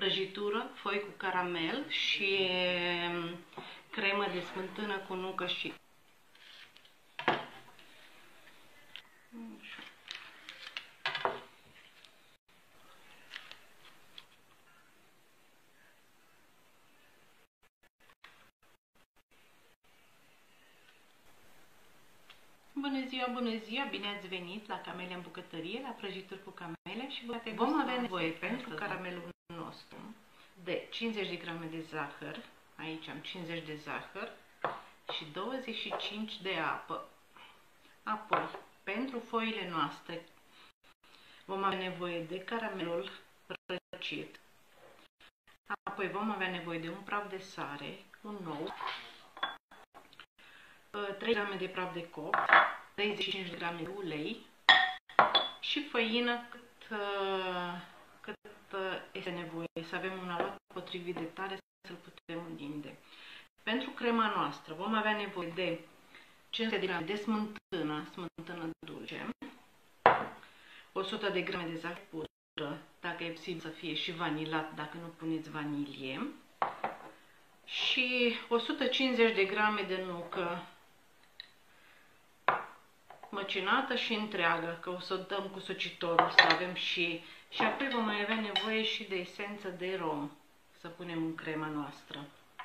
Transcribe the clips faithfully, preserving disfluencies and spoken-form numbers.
prăjitură, foi cu caramel și cremă de smântână cu nucă și... Bună ziua, bună ziua! Bine ați venit la Camelia în bucătărie, la prăjituri cu camele și vom avea nevoie pentru caramelul nostru de cincizeci de grame de zahăr, aici am cincizeci de zahăr și douăzeci și cinci de apă. Apoi, pentru foile noastre vom avea nevoie de caramelul răcit, apoi vom avea nevoie de un praf de sare, un ou, trei grame de praf de copt, treizeci și cinci de grame de ulei și făină cât, cât este nevoie, să avem un aluat potrivit de tare să-l putem întinde. Pentru crema noastră vom avea nevoie de cinci sute de grame de smântână, smântână dulce, o sută de grame de zahăr pudră, dacă e posibil să fie și vanilat, dacă nu puneți vanilie, și o sută cincizeci de grame de nucă măcinată și întreagă, că o să o dăm cu socitorul să avem și... Și apoi vom mai avea nevoie și de esență de rom, să punem în crema noastră.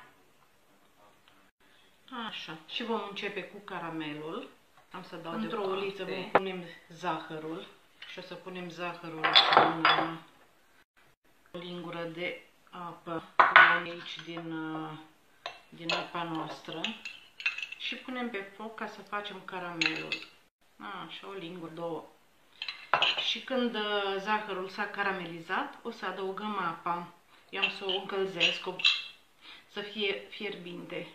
Așa. Și vom începe cu caramelul. Am să dau într-o uliță, vom punem zahărul și o să punem zahărul în o lingură de apă, aici din, din apa noastră, și punem pe foc ca să facem caramelul. Așa, o lingură, două. Și când zahărul s-a caramelizat, o să adăugăm apa. Eu am să o încălzesc să fie fierbinte.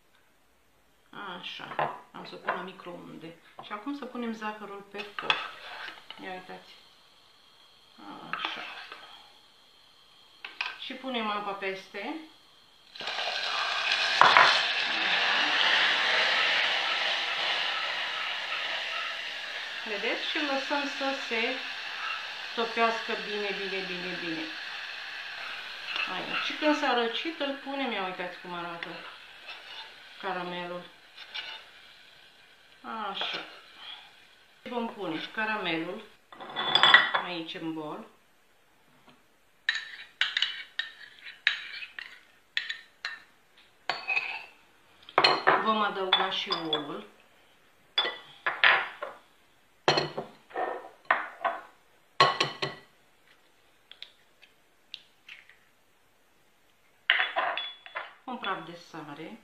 Așa, am să o pun la microunde. Și acum să punem zahărul pe foc. Ia uitați. Așa. Și punem apa peste. Vedeți? Și îl lăsăm să se topească bine, bine, bine, bine. Aici. Și când s-a răcit, îl punem. Ia uitați cum arată caramelul. Așa. Vom pune caramelul aici în bol. Vom adăuga și ouul. Un praf de sare.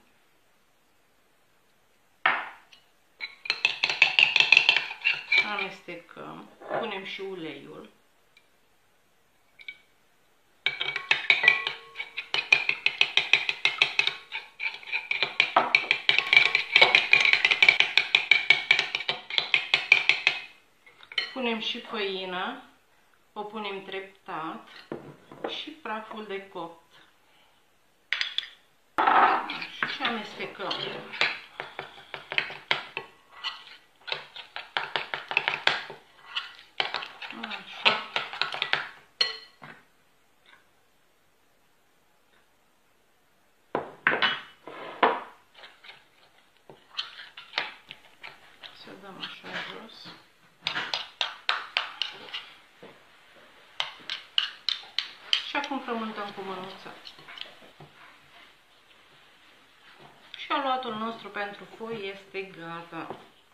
Amestecăm. Punem și uleiul. Punem și făina. O punem treptat. Și praful de copt. Și amestecăm. Așa. Să dăm așa jos. Și acum frământăm cu mânuța. Și aluatul nostru pentru foi este gata.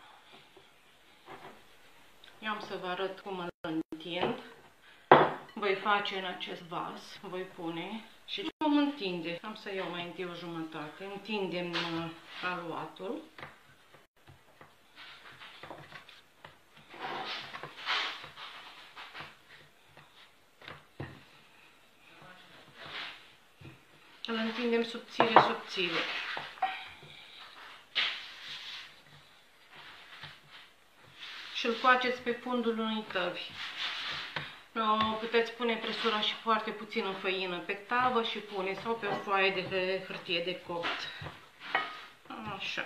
Eu am să vă arăt cum îl întind. Voi face în acest vas, voi pune și vom întinde. Am să iau mai întâi o jumătate. Întindem aluatul. Îl întindem subțire, subțire. Și îl coaceți pe fundul unei tăvi. Puteți pune presura și foarte puțină făină pe tavă și pune, sau pe o foaie de hârtie de copt. Așa.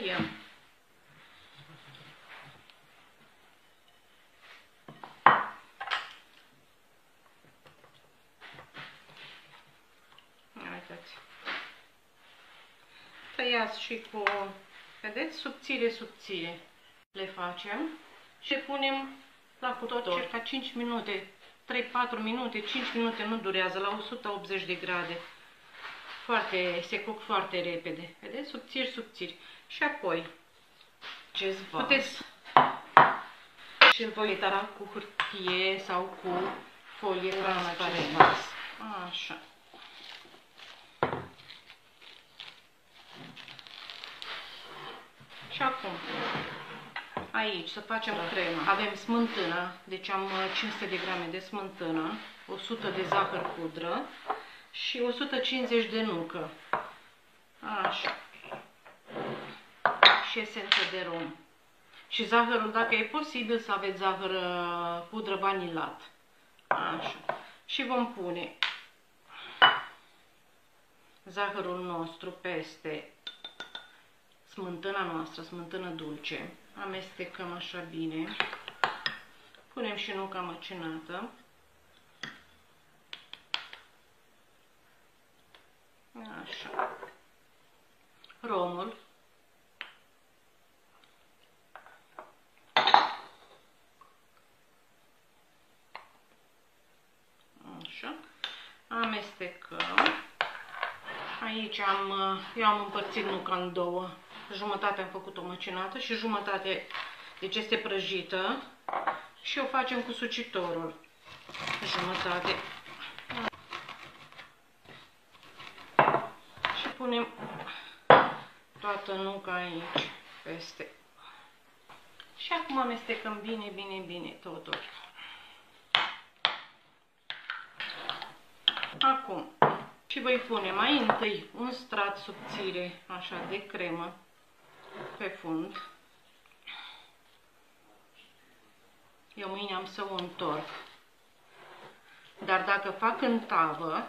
apropiem. Uitați. Tăiați și cu, vedeți, subțire, subțire le facem și punem la cuptor circa cinci minute, trei patru minute, cinci minute, nu durează, la o sută optzeci de grade. Foarte, se coc foarte repede. Vedeți? Subțiri, subțiri. Și apoi puteți și îl voi tara cu hârtie sau cu folie transparentă. Așa. Și acum, aici, să facem crema. Avem smântână, deci am cinci sute de grame de smântână, o sută de zahăr pudră și o sută cincizeci de nucă. Așa. Și esență de rom. Și zahărul, dacă e posibil să aveți zahăr pudră vanilat. Așa. Și vom pune zahărul nostru peste smântâna noastră, smântână dulce. Amestecăm așa bine. Punem și nuca măcinată. Așa. Romul. Așa. Amestecăm. Aici am, eu am împărțit nuca în două. Jumătate am făcut-o măcinată și jumătate, deci este prăjită. Și o facem cu sucitorul. Jumătate. Și punem toată nuca aici, peste. Și acum amestecăm bine, bine, bine totul. Acum, și voi pune mai întâi un strat subțire, așa, de cremă pe fund. Eu mâine am să o întorc. Dar dacă fac în tavă,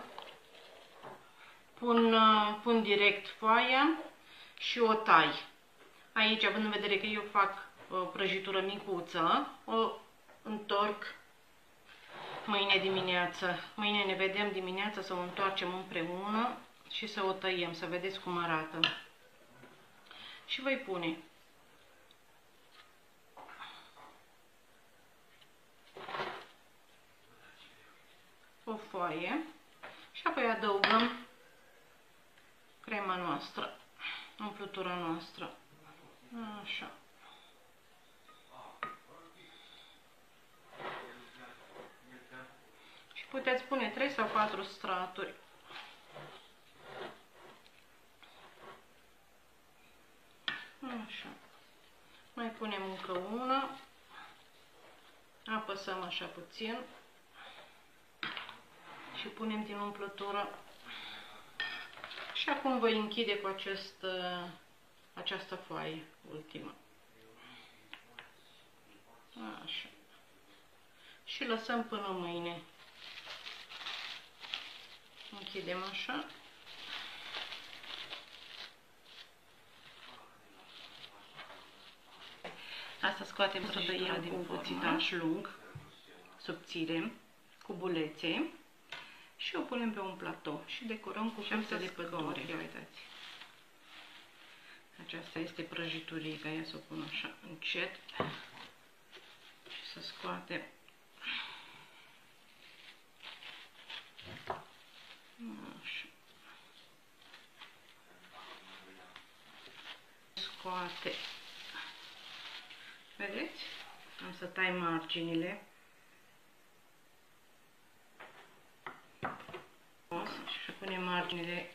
pun, pun direct foaia și o tai. Aici, având în vedere că eu fac o prăjitură micuță, o întorc mâine dimineață. Mâine ne vedem dimineața să o întoarcem împreună și să o tăiem, să vedeți cum arată. Și voi pune o foaie și apoi adăugăm crema noastră, umplutura noastră. Așa. Și puteți pune trei sau patru straturi. Așa. Mai punem încă una. Apăsăm așa puțin. Și punem din umplutură. Și acum voi închide cu acest, această foaie ultimă. Așa. Și lăsăm până mâine. Închidem așa. Asta scoatem prăjitura din cuțitaș lung, subțire, cu bulețe. Și o punem pe un platou și decorăm cu fructe de pădure. Ia uitați. Aceasta este prăjiturica. Ia să o pun așa încet. Și să scoatem. Așa. Scoate. Vedeți? Am să tai marginile. Și punem marginile.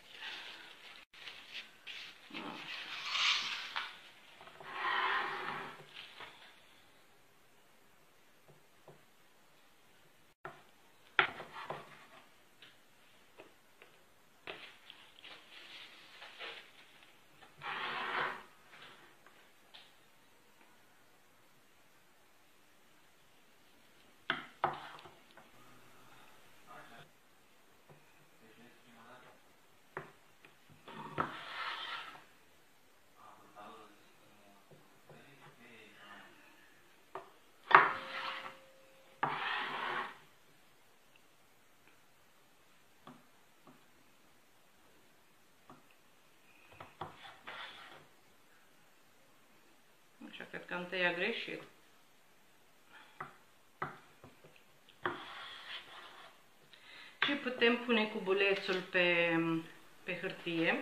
Așa, cred că am tăiat greșit. Și putem pune cubulețul pe, pe hârtie.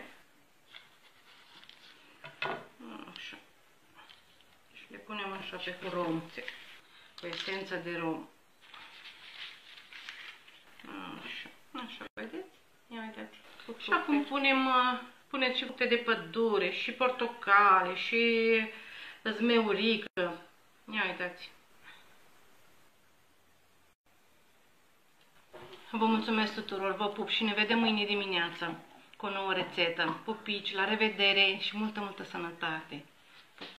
Așa. Și le punem așa pe cu rom, cu esență de rom. Așa, așa, vedeți? Ia uitați. Și acum punem, puneți și fructe de pădure, și portocale, și zmeurică. Ia uitați. Vă mulțumesc tuturor, vă pup și ne vedem mâine dimineață cu o nouă rețetă. Pupici, la revedere și multă, multă sănătate!